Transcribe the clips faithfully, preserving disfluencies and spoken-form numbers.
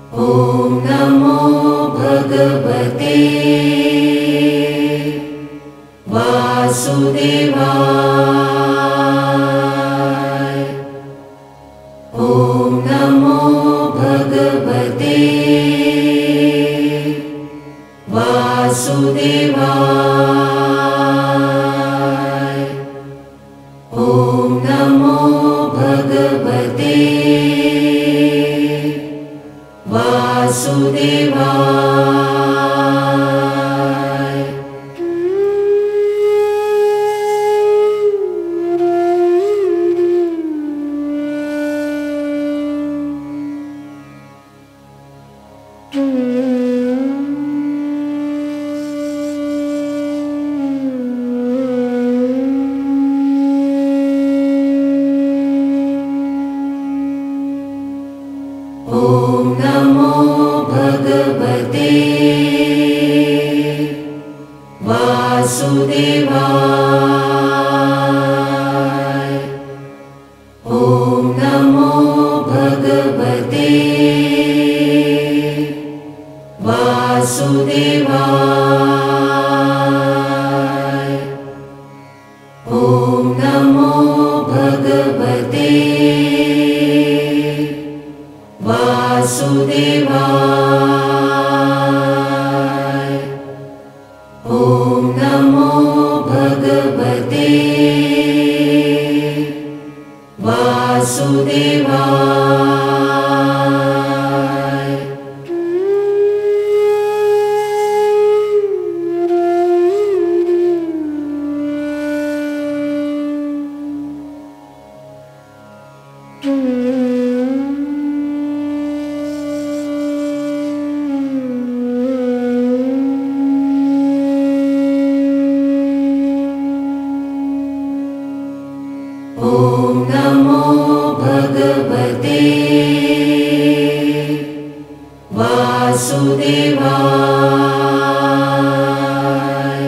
ॐ नमो भगवते वासुदेवाय। ॐ नमो भगवते वासुदेवाय। ॐ नमो भगवते वासुदेवाय। ॐ नमो भगवते वासुदेवाय। ॐ नमो भगवते वासुदेवाय। ॐ नमो भगवते वासुदेवाय। ॐ नमो भगवते वासुदेवाय। ॐ नमो भगवते वासुदेवाय।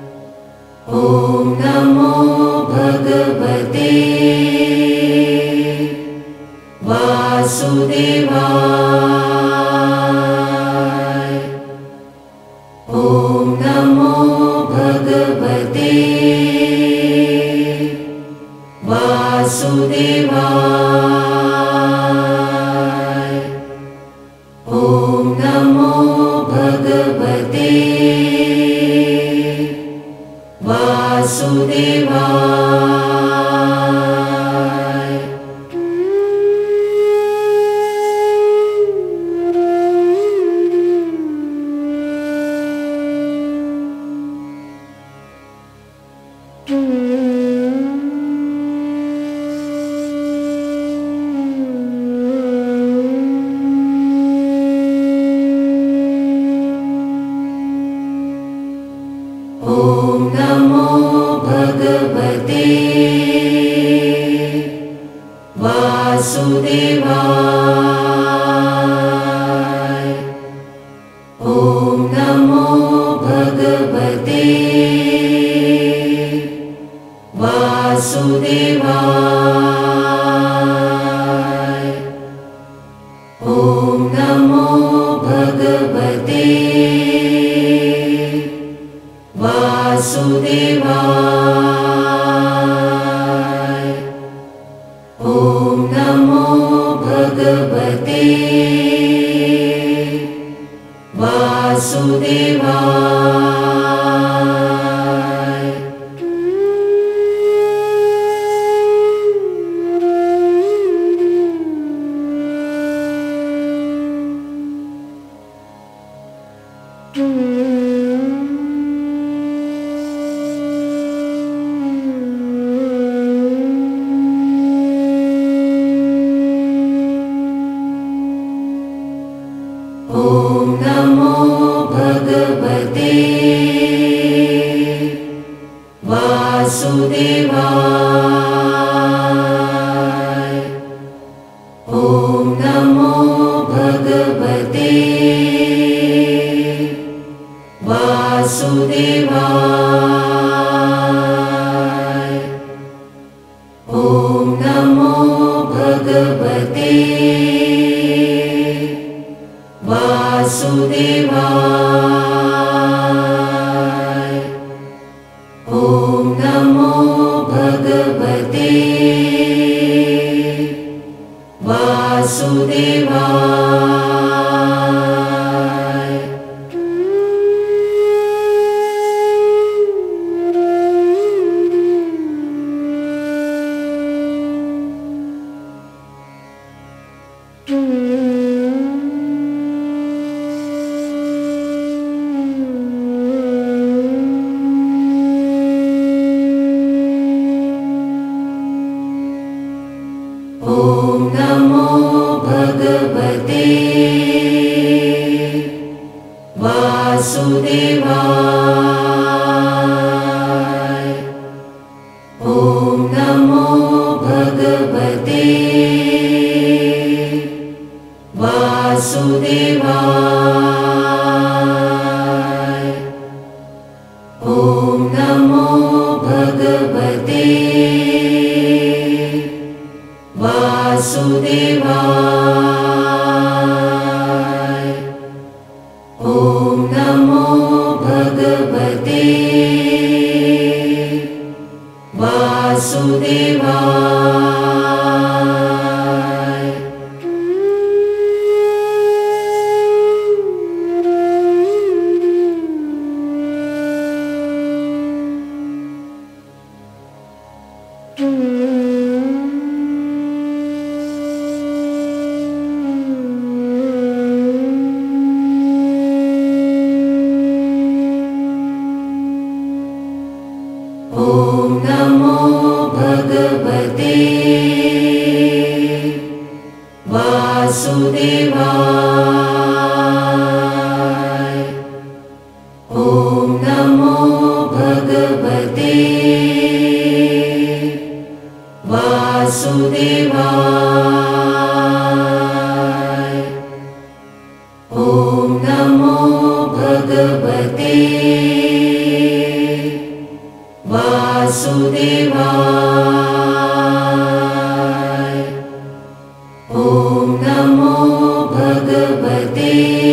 ॐ नमो भगवते वासुदेवाय। ॐ नमो भगवते वासुदेवाय। ॐ नमो भगवते वासुदेवाय। ॐ नमो भगवते वासुदेवाय। ॐ नमो भगवते वासुदेवाय। ॐ नमो भगवते वासुदेवाय। ॐ नमो भगवते वासुदेवाय। ॐ नमो भगवते वासुदेवाय। ॐ नमो भगवते वासुदेवाय। ॐ नमो भगवते वासुदेवाय। ॐ नमो भगवते वासुदेवाय। ॐ नमो भगवते वासुदेवाय। ॐ नमो भगवते वासुदेवाय। ॐ नमो भगवते वासुदेवाय। ॐ नमो भगवते वासुदेवाय। ॐ नमो भगवते वासुदेवाय। ॐ नमो भगवते वासुदेवाय। ॐ नमो भगवते वासुदेवाय। ॐ नमो भगवते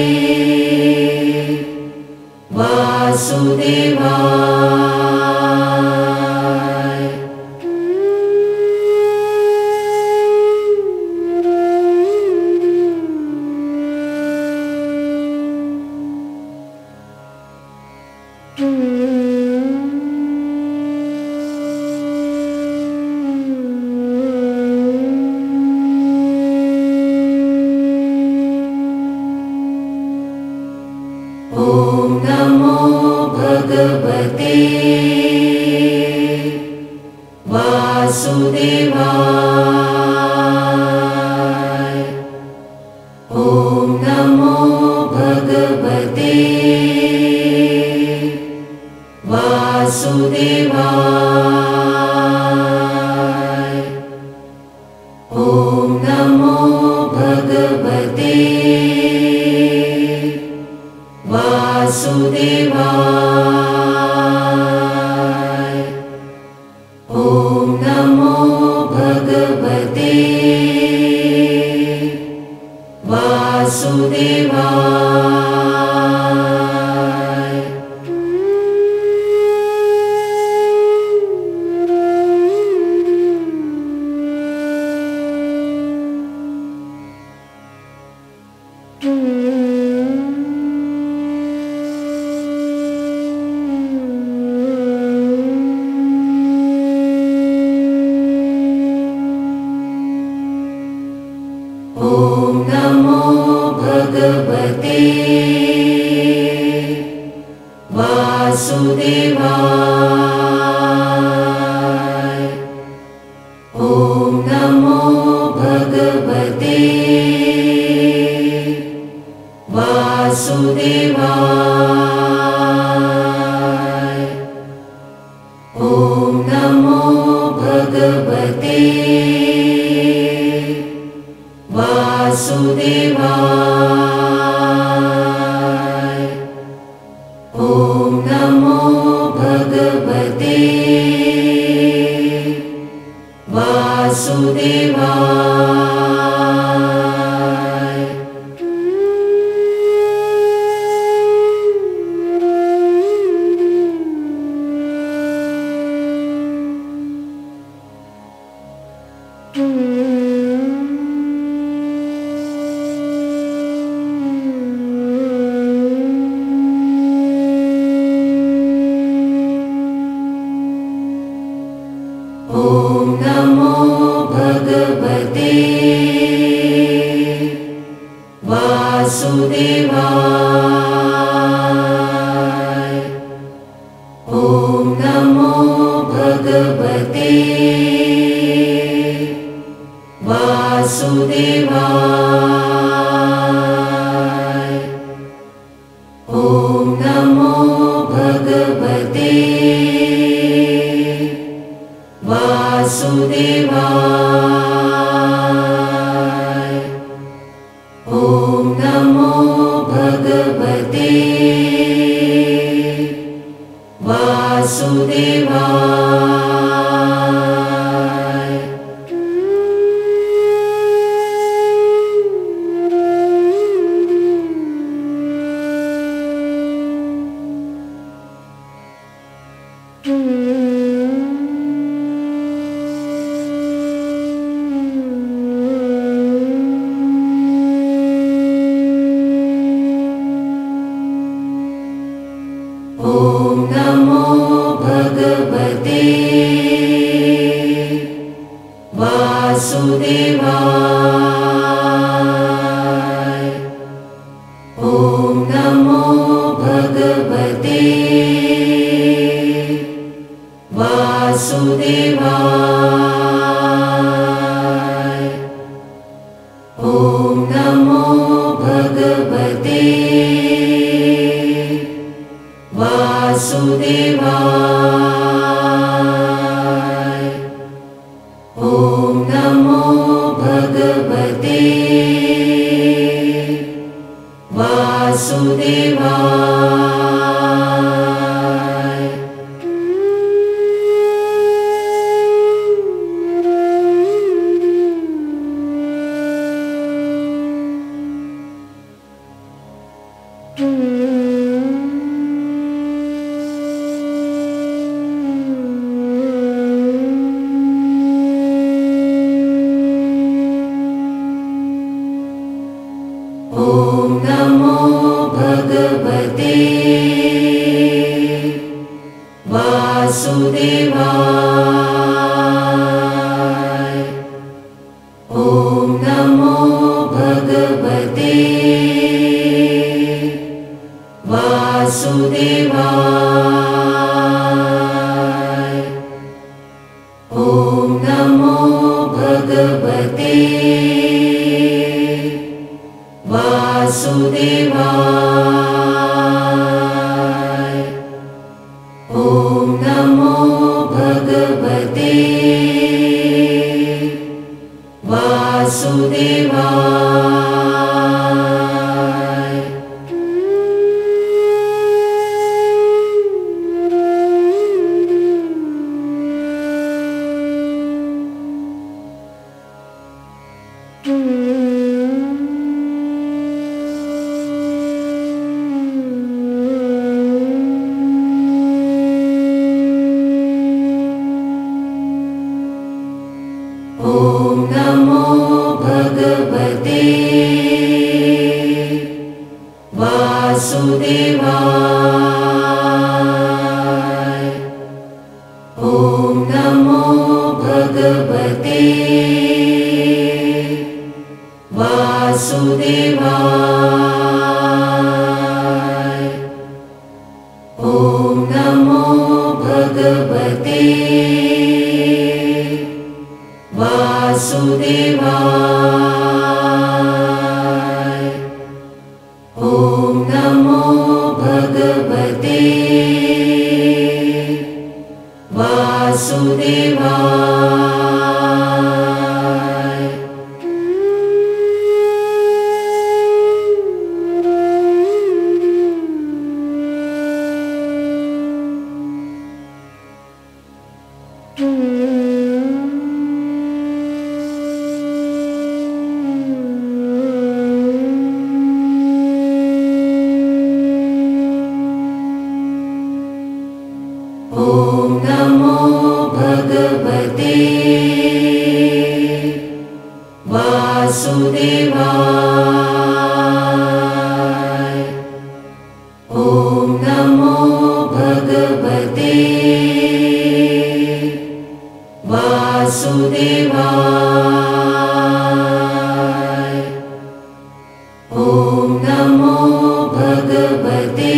वासुदेवाय। ॐ नमो भगवते वासुदेवाय। ॐ नमो भगवते वासुदेवाय। ॐ नमो भगवते वासुदेवाय। ॐ नमो भगवते वासुदेवाय। ॐ नमो भगवते वासुदेवाय। ॐ नमो भगवते वासुदेवाय। ॐ नमो भगवते वासुदेवाय। ॐ नमो भगवते वासुदेवाय। वासुदेवाय। ॐ नमो भगवते वासुदेवाय। ॐ नमो भगवते वासुदेवाय। ॐ नमो भगवते वासुदेवाय। ॐ नमो भगवते वासुदेवाय। ॐ नमो भगवते वासुदेवाय। ॐ नमो भगवते वासुदेवाय। ॐ नमो भगवते वासुदेवाय। ॐ नमो भगवते वासुदेवाय। ॐ नमो भगवते वासुदेवाय। ॐ नमो भगवते वासुदेवाय। ॐ नमो भगवते वासुदेवाय। ॐ नमो भगवते वासुदेवाय। ॐ नमो भगवते वासुदेवाय। ॐ नमो भगवते वासुदेवाय। ॐ नमो भगवते वासुदेवाय। नमो भगवते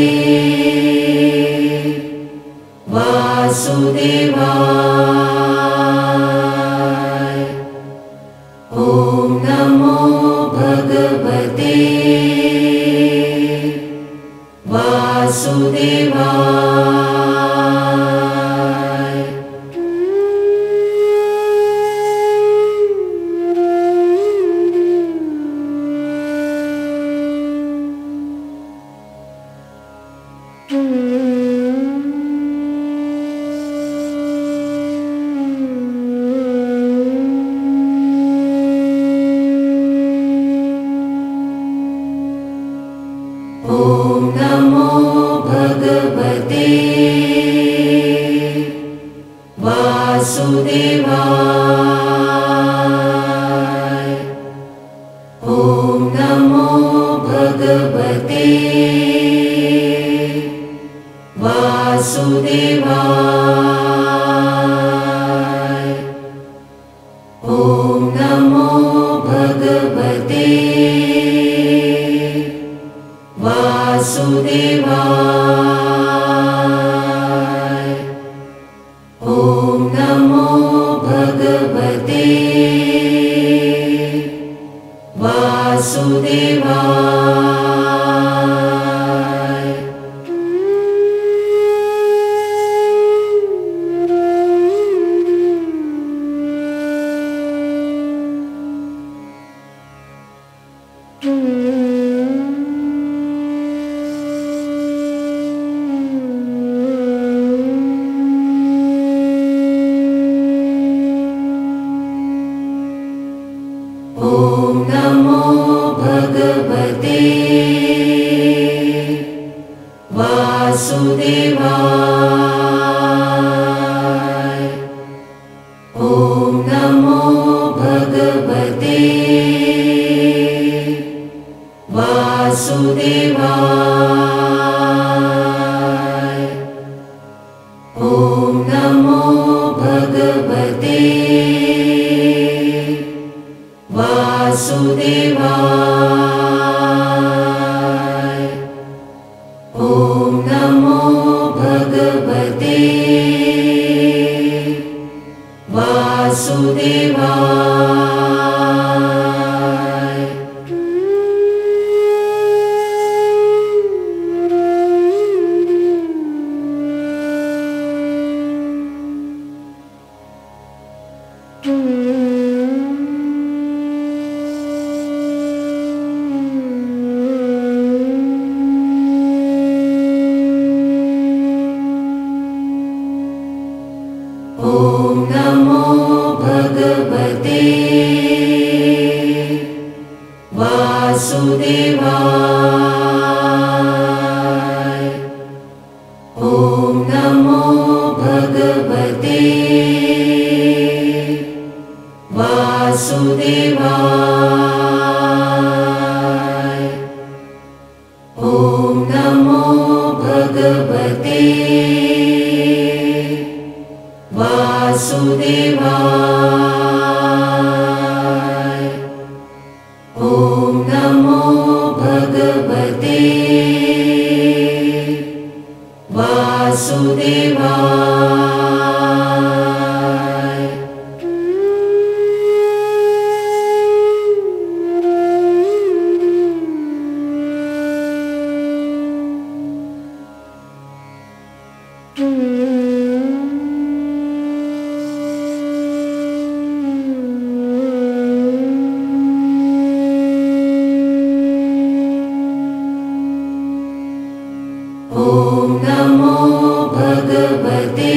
वासुदेवाय। ॐ नमो भगवते वासुदेवाय। ॐ नमो भगवते वासुदेवाय। ॐ नमो भगवते वासुदेवाय। ॐ नमो भगवते वासुदेवाय। ॐ नमो भगवते वासुदेवाय। ॐ नमो भगवते वासुदेवाय। ॐ नमो भगवते वासुदेवाय। ॐ नमो भगवते वासुदेवाय। ॐ नमो भगवते वासुदेवाय। ॐ नमो भगवते वासुदेवाय। ॐ नमो भगवते वासुदेवाय। ॐ नमो भगवते वासुदेवाय। ॐ नमो भगवते वासुदेवाय। ॐ नमो भगवते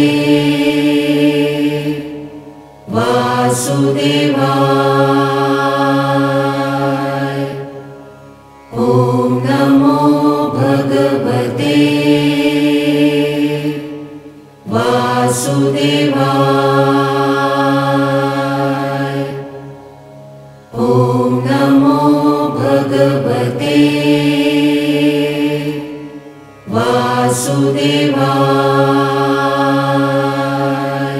वासुदेवाय। ॐ नमो भगवते वासुदेवाय। ॐ नमो भगवते वासुदेवाय।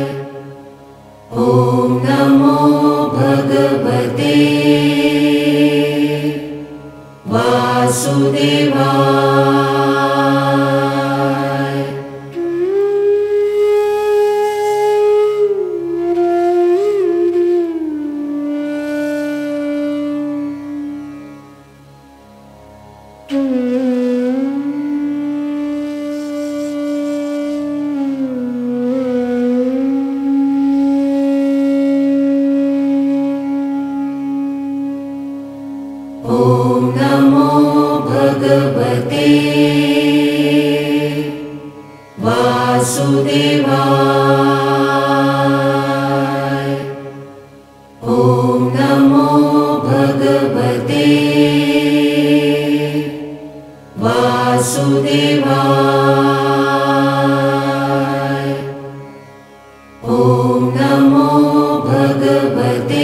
ॐ नमो भगवते वासुदेवाय। वासुदेवाय। ॐ नमो भगवते वासुदेवाय। ॐ नमो भगवते वासुदेवाय। ॐ नमो भगवते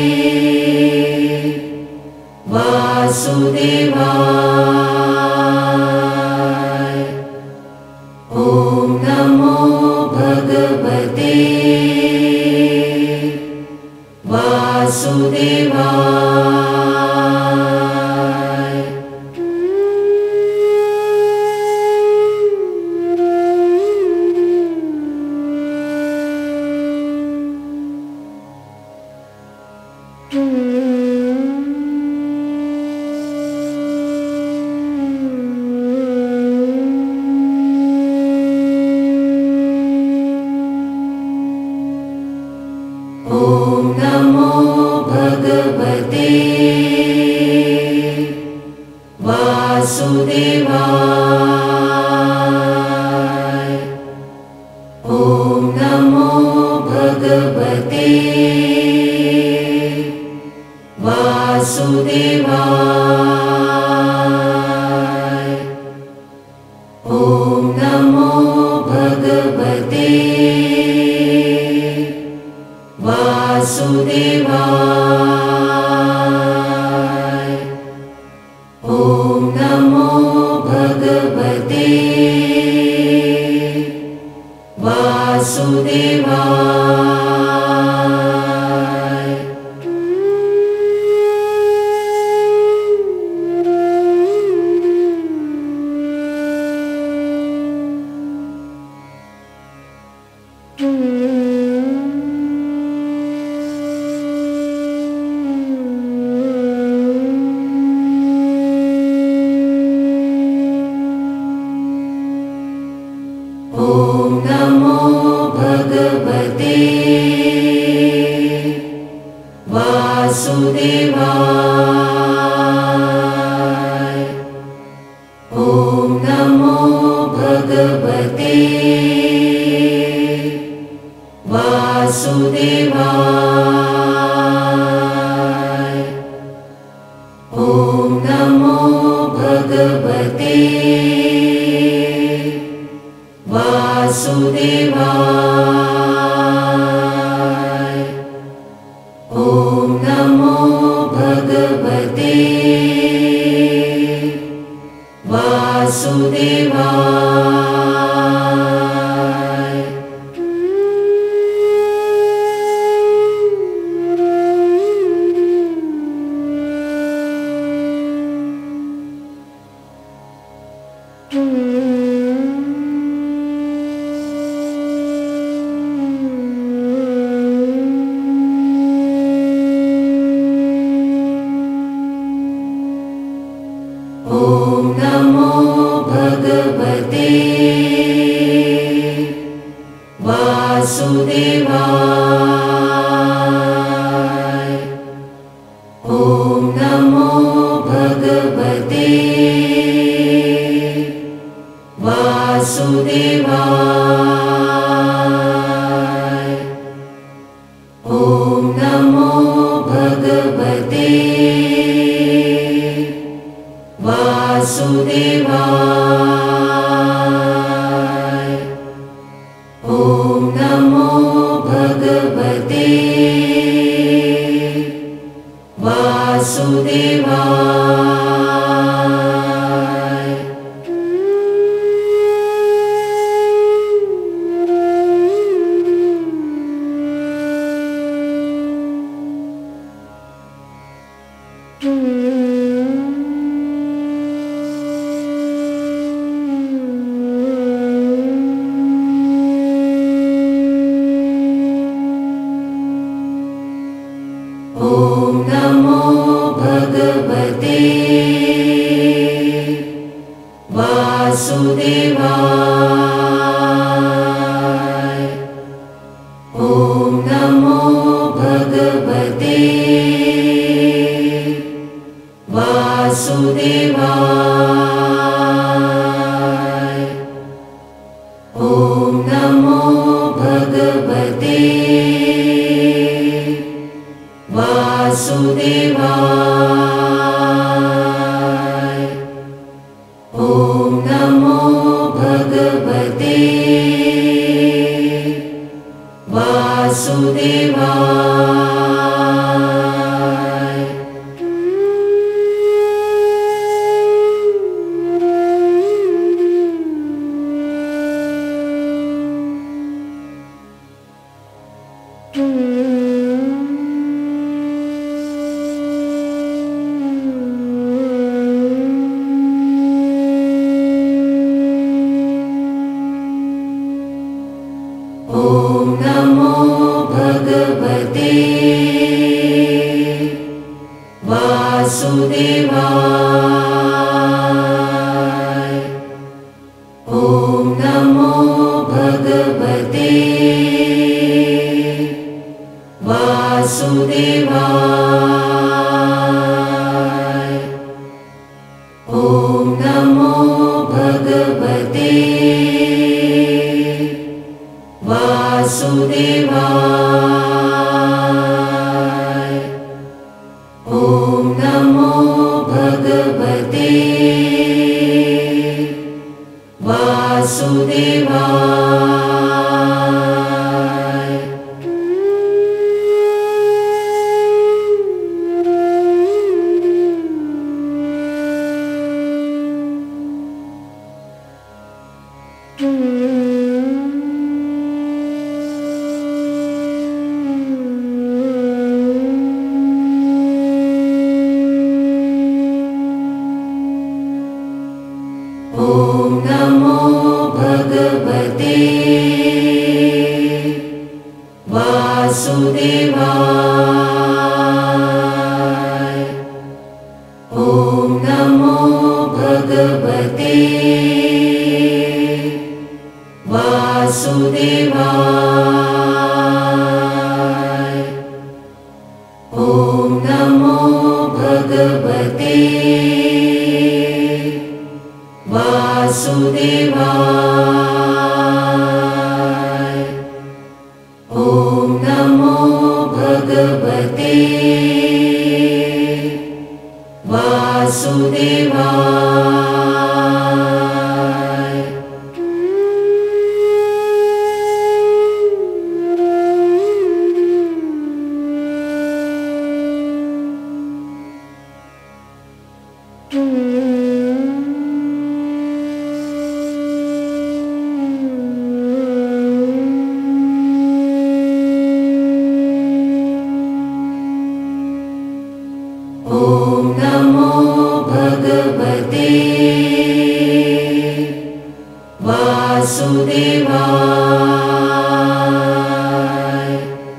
वासुदेवाय। ॐ नमो भगवते वासुदेवाय। ॐ नमो भगवते वासुदेवाय। ॐ नमो भगवते वासुदेवाय। ॐ नमो भगवते वासुदेवाय। ॐ नमो भगवते वासुदेवाय। ॐ नमो भगवते वासुदेवाय। ॐ नमो भगवते वासुदेवाय। ॐ नमो भगवते वासुदेवाय। ॐ नमो भगवते वासुदेवाय। ॐ नमो भगवते वासुदेवाय। ॐ नमो भगवते वासुदेवाय। ॐ नमो भगवते वासुदेवाय। ॐ नमो भगवते वासुदेवाय। ॐ वासुदेवाय। ॐ नमो भगवते वासुदेवाय। ॐ नमो भगवते वासुदेवाय। ॐ नमो भगवते वासुदेवाय। ॐ नमो भगवते वासुदेवाय। ॐ नमो भगवते वासुदेवाय। ॐ नमो भगवते वासुदेवाय। ॐ नमो भगवते वासुदेवाय। ॐ नमो भगवते वासुदेवाय। ॐ नमो भगवते वासुदेवाय। ॐ नमो भगवते वासुदेवाय। ॐ नमो भगवते वासुदेवाय। ॐ नमो भगवते वासुदेवाय।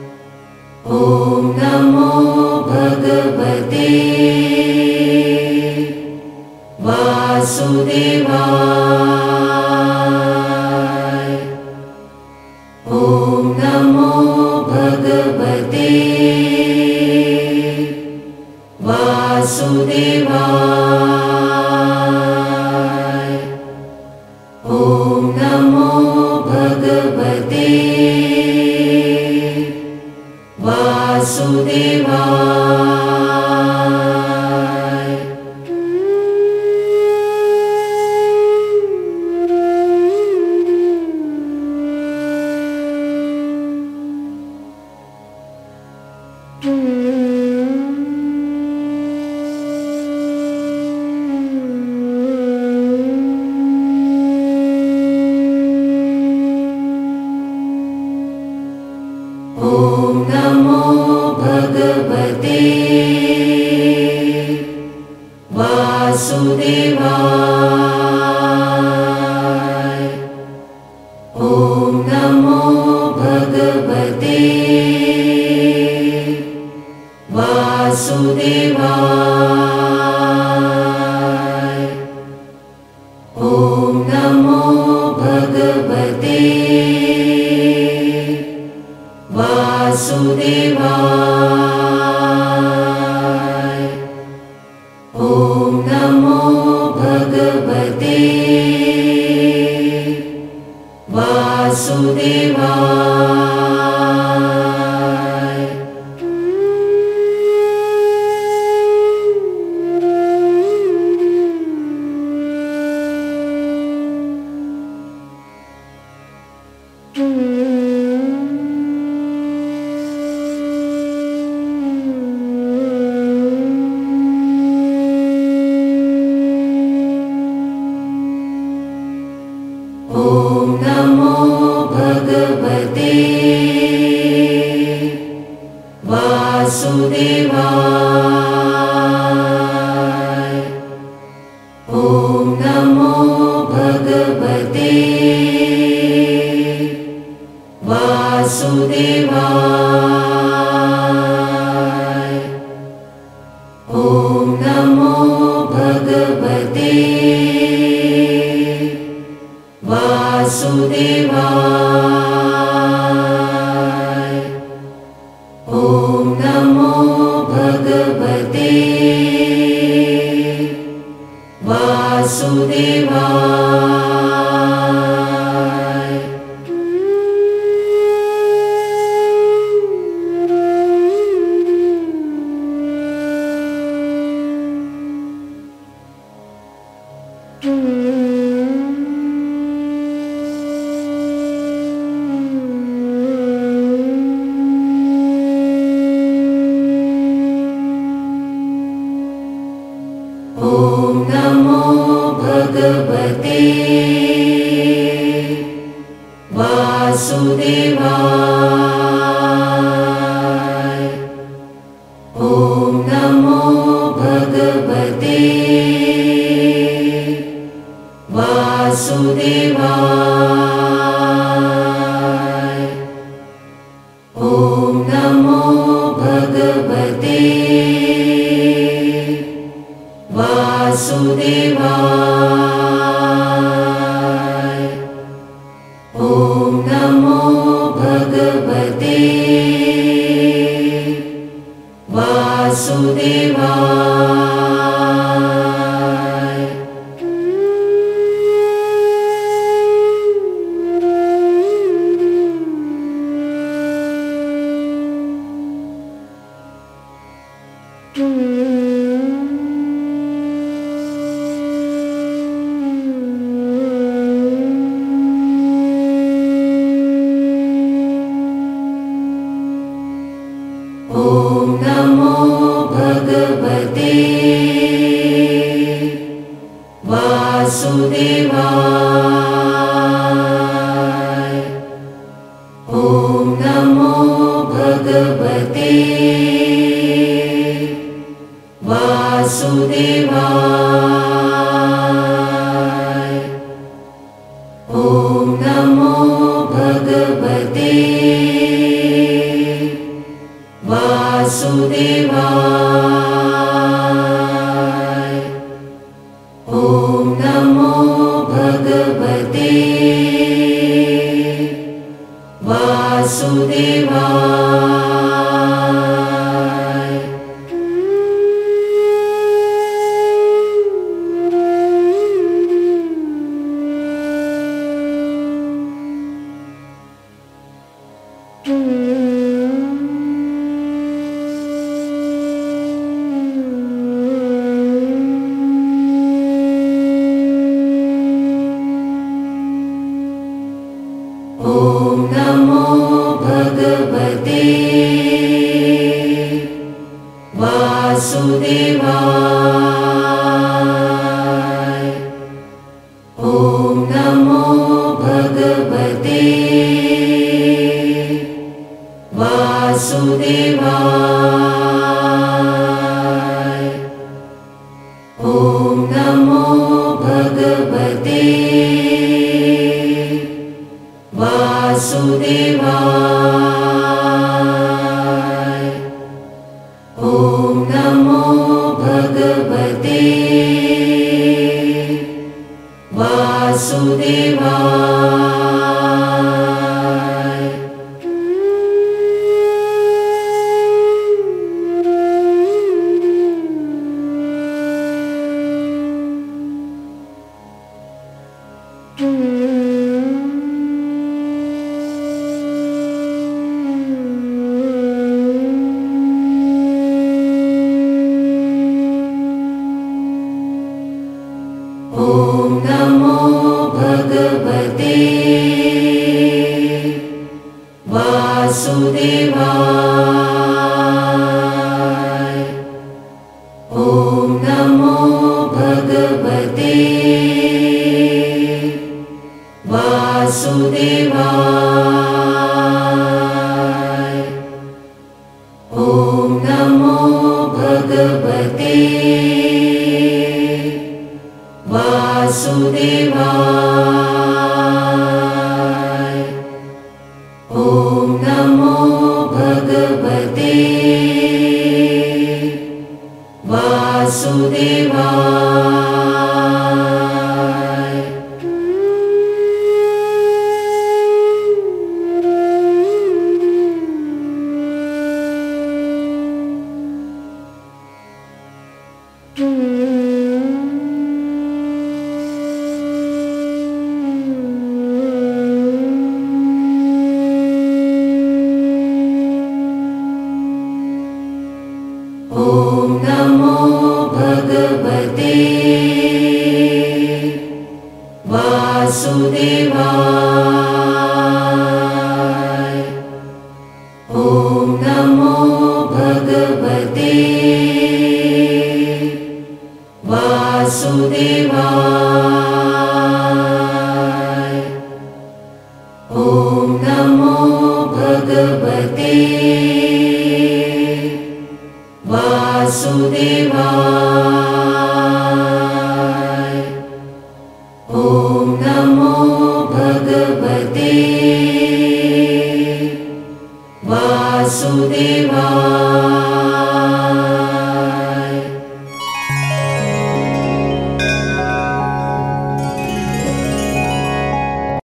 ॐ नमो भगवते वासुदेवाय। ॐ नमो भगवते वासुदेवाय। ॐ नमो भगवते वासुदेवाय। ॐ नमो भगवते वासुदेवाय। ॐ नमो भगवते वासुदेवाय। ॐ भगवते वासुदेवाय। ॐ नमो भगवते वासुदेवाय। ॐ नमो भगवते वासुदेवाय। ॐ नमो भगवते वासुदेवाय। ॐ नमो भगवते वासुदेवाय। ॐ नमो भगवते वासुदेवाय। ॐ नमो भगवते वासुदेवाय। ॐ नमो भगवते वासुदेवाय। ॐ नमो भगवते वासुदेवाय। ॐ नमो भगवते वासुदेवाय। ॐ नमो भगवते वासुदेवाय। ॐ नमो भगवते वासुदेवाय। ॐ नमो भगवते वासुदेवाय। ॐ नमो भगवते वासुदेवाय। ॐ नमो भगवते वासुदेवाय। ॐ नमो भगवते वासुदेवाय। ॐ नमो भगवते वासुदेवाय। ॐ नमो भगवते वासुदेवाय। ॐ नमो भगवते वासुदेवाय। ॐ नमो भगवते वासुदेवाय। ॐ नमो भगवते वासुदेवाय। ॐ नमो भगवते वासुदेवाय। ॐ नमो भगवते वासुदेवाय। ॐ नमो भगवते वासुदेवाय। ॐ नमो भगवते वासुदेवाय।